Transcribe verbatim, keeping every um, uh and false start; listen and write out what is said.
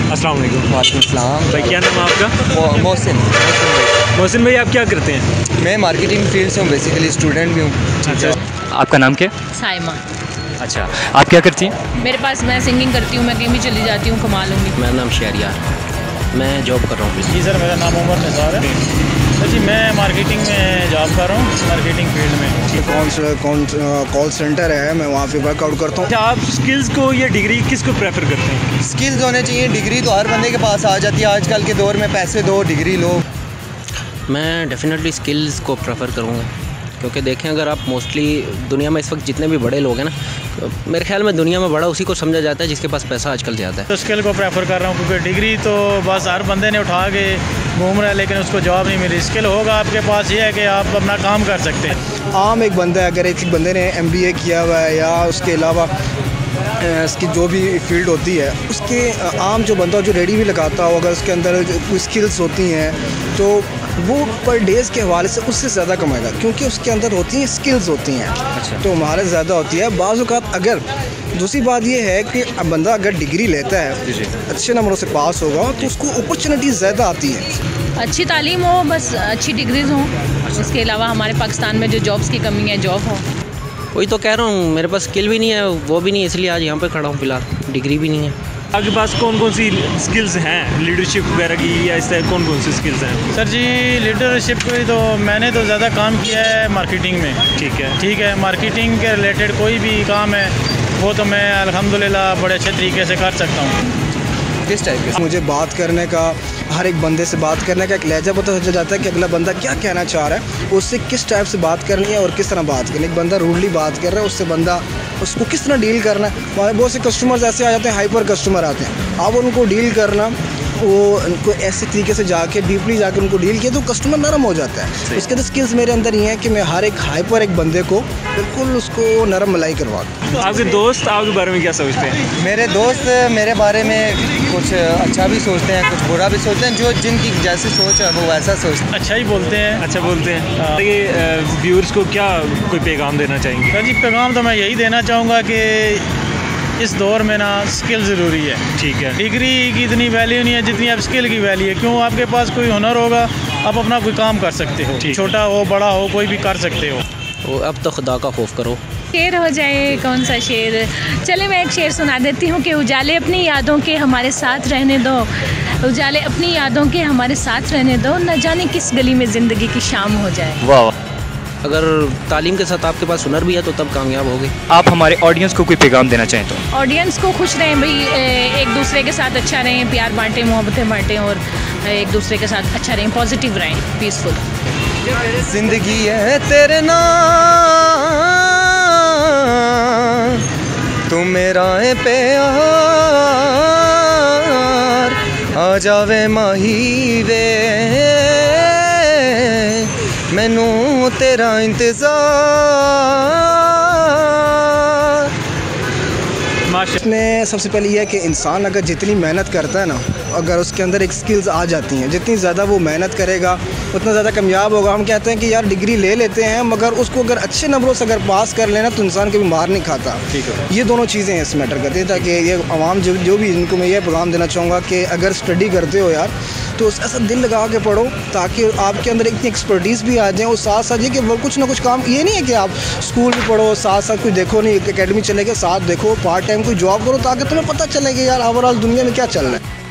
अस्सलाम वालेकुम। वालेकुम सलाम। भाई क्या नाम है आपका? मो- मोहसिन मोहसिन भाई। मोहसिन भाई आप क्या करते हैं? मैं मार्केटिंग फील्ड से हूँ, बेसिकली स्टूडेंट भी हूँ। अच्छा, आपका नाम क्या? साइमा। अच्छा, आप क्या करती हैं? मेरे पास मैं सिंगिंग करती हूँ, मैं कहीं भी चली जाती हूँ, कमा लूँगी। मेरा नाम शहरियार, मैं जॉब कर रहा हूँ। जी सर, मेरा नाम उमर निसार है सर जी। मैं मार्केटिंग में जॉब कर रहा हूँ, मार्केटिंग फील्ड में। कौन कौन कॉल सेंटर है, मैं वहाँ पे वर्कआउट करता हूँ। अच्छा, आप स्किल्स को या डिग्री किसको प्रेफर करते हैं? स्किल्स होने चाहिए, डिग्री तो हर बंदे के पास आ जाती है आजकल के दौर में। पैसे दो, डिग्री लो। मैं डेफिनेटली स्किल्स को प्रेफर करूँगा, क्योंकि देखें अगर आप मोस्टली दुनिया में इस वक्त जितने भी बड़े लोग हैं ना, मेरे ख्याल में दुनिया में बड़ा उसी को समझा जाता है जिसके पास पैसा आजकल ज़्यादा है। तो स्किल को प्रेफर कर रहा हूँ, क्योंकि डिग्री तो बस हर बंदे ने उठा के घूम रहा है, लेकिन उसको जॉब नहीं मिली। स्किल होगा आपके पास, ये है कि आप अपना काम कर सकते हैं। आम एक बंदा है, अगर एक बंदे ने एम बी ए किया हुआ है या उसके अलावा इसकी जो भी फील्ड होती है, उसके आम जो बंदा जो रेडी भी लगाता हो, अगर उसके अंदर कोई स्किल्स होती हैं तो वो पर डेज़ के हवाले से उससे ज़्यादा कमाएगा, क्योंकि उसके अंदर होती हैं स्किल्स होती हैं। अच्छा। तो हमारे ज़्यादा होती है बाज़ औक़ात। अगर दूसरी बात ये है कि बंदा अगर डिग्री लेता है, अच्छे नंबरों से पास होगा, तो उसको अपॉर्चुनिटीज़ ज़्यादा आती हैं। अच्छी तालीम हो, बस अच्छी डिग्रीज हों। उसके अलावा हमारे पाकिस्तान में जो जॉब्स की कमी है, जॉब हो। वही तो कह रहा हूँ, मेरे पास स्किल भी नहीं है, वो भी नहीं है, इसलिए आज यहाँ पे खड़ा हूँ। फिलहाल डिग्री भी नहीं है। आपके पास कौन कौन सी स्किल्स हैं, लीडरशिप वगैरह की, या इस तरह कौन कौन सी स्किल्स हैं? सर जी, लीडरशिप की तो मैंने तो ज़्यादा काम किया है मार्केटिंग में। ठीक है, ठीक है, मार्केटिंग के रिलेटेड कोई भी काम है वो तो मैं अल्हम्दुलिल्लाह बड़े अच्छे तरीके से कर सकता हूँ। किस टाइप के मुझे बात करने का, हर एक बंदे से बात करने का एक लहजा पता चल जाता है कि अगला बंदा क्या कहना चाह रहा है, उससे किस टाइप से बात करनी है और किस तरह बात करनी है। एक बंदा रूडली बात कर रहा है, उससे बंदा उसको किस तरह डील करना है। हमारे बहुत से कस्टमर्स ऐसे आ जाते हैं, हाइपर कस्टमर आते हैं, आप उनको डील करना, वो उनको ऐसे तरीके से जाके डीपली जाके उनको डील किया तो कस्टमर नरम हो जाता है। उसके तो स्किल्स मेरे अंदर ये हैं कि मैं हर एक हाइपर एक बंदे को बिल्कुल उसको नरम मलाई करवा दूँ। तो आपके दोस्त आपके बारे में क्या सोचते हैं? मेरे दोस्त मेरे बारे में कुछ अच्छा भी सोचते हैं, कुछ बुरा भी सोचते हैं। जो जिनकी जैसी सोच है वो वैसा सोचते हैं। अच्छा ही बोलते हैं। अच्छा बोलते हैं। ये व्यूअर्स को क्या कोई पैगाम देना चाहेंगे? सर जी, पैगाम तो मैं यही देना चाहूँगा कि इस दौर में ना स्किल ज़रूरी है। ठीक है, डिग्री की इतनी वैल्यू नहीं है जितनी अब स्किल की वैल्यू है। क्यों, आपके पास कोई हुनर होगा, आप अपना कोई काम कर सकते हो, छोटा हो बड़ा हो, कोई भी कर सकते हो। वो अब तो खुदा का खौफ करो। शेर हो जाए, कौन सा शेर? चले मैं एक शेर सुना देती हूँ कि उजाले अपनी यादों के हमारे साथ रहने दो, उजाले अपनी यादों के हमारे साथ रहने दो, न जाने किस गली में ज़िंदगी की शाम हो जाए। वाह। अगर तालीम के साथ आपके पास हुनर भी है तो तब कामयाब होगे। आप हमारे ऑडियंस को कोई पैगाम देना चाहें तो? ऑडियंस को खुश रहें भाई, एक दूसरे के साथ अच्छा रहें, प्यार बांटें, मोहब्बतें बांटें और एक दूसरे के साथ अच्छा रहें, पॉजिटिव रहें, पीसफुल। जिंदगी है तेरे नाम, तू मेरा है प्यार, आ जावे माही वे, मैनू तेरा इंतज़ार। इसमें सबसे पहले यह है कि इंसान अगर जितनी मेहनत करता है ना, अगर उसके अंदर एक स्किल्स आ जाती हैं, जितनी ज़्यादा वो मेहनत करेगा उतना ज़्यादा कामयाब होगा। हम कहते हैं कि यार डिग्री ले लेते हैं, मगर उसको अगर अच्छे नंबरों से अगर पास कर लेना तो इंसान कभी मार नहीं खाता। ठीक है, ये दोनों चीज़ें इस मैटर करती हैं। ताकि ये आवाम जो जो भी इनको मैं ये पैगाम देना चाहूँगा कि अगर स्टडी करते हो यार तो ऐसा दिल लगा के पढ़ो, ताकि आपके अंदर इतनी एक्सपर्टीज़ भी आ जाए। और साथ साथ ये कि वो कुछ ना कुछ काम, ये नहीं है कि आप स्कूल भी पढ़ो साथ साथ कुछ देखो नहीं, एकेडमी चले गए साथ देखो, पार्ट टाइम कोई जॉब करो, ताकि तुम्हें पता चले कि यार ओवरऑल दुनिया में क्या चल रहा है।